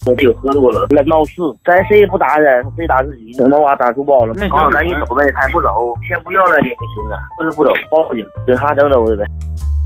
我这有喝多了来闹事，咱谁也不打人，谁打自己，等到娃打出包了。赶紧走呗，他不走，先不要了也不行啊，不是不走，报警，这他整走的呗。